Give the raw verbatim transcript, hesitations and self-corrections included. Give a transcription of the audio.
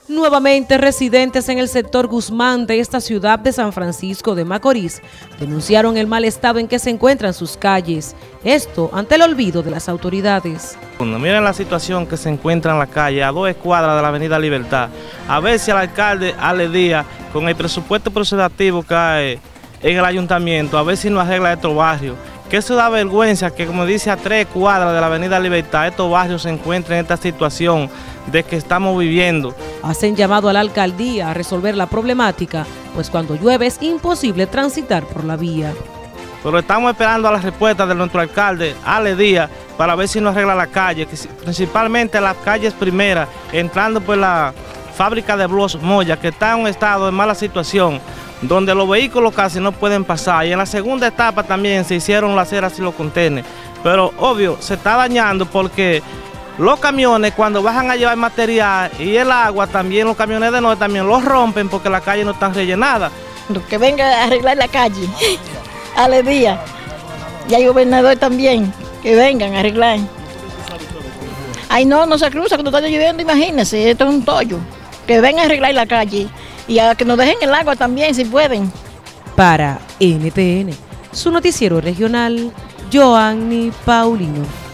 Nuevamente, residentes en el sector Guzmán de esta ciudad de San Francisco de Macorís denunciaron el mal estado en que se encuentran sus calles, esto ante el olvido de las autoridades. Bueno, miren la situación que se encuentra en la calle, a dos escuadras de la avenida Libertad. A ver si el alcalde Ale Díaz, con el presupuesto procedativo que hay en el ayuntamiento, a ver si nos arregla estos barrios. Que eso da vergüenza que, como dice, a tres cuadras de la avenida Libertad, estos barrios se encuentren en esta situación de que estamos viviendo. Hacen llamado a la alcaldía a resolver la problemática, pues cuando llueve es imposible transitar por la vía. Pero estamos esperando a la respuesta de nuestro alcalde, Ale Díaz, para ver si nos arregla la calle, que principalmente las calles primeras, entrando por la fábrica de Blos Moya, que está en un estado de mala situación, donde los vehículos casi no pueden pasar, y en la segunda etapa también se hicieron las aceras y los contenes, pero obvio se está dañando porque los camiones cuando bajan a llevar material y el agua también, los camiones de noche también los rompen porque las calles no están rellenadas. Que venga a arreglar la calle, Ale Díaz, y el gobernador también, que vengan a arreglar. Ay no, no se cruza cuando está lloviendo, imagínense, esto es un tollo. Que vengan a arreglar la calle y a que nos dejen el agua también si pueden. Para N T N, su noticiero regional, Joanny Paulino.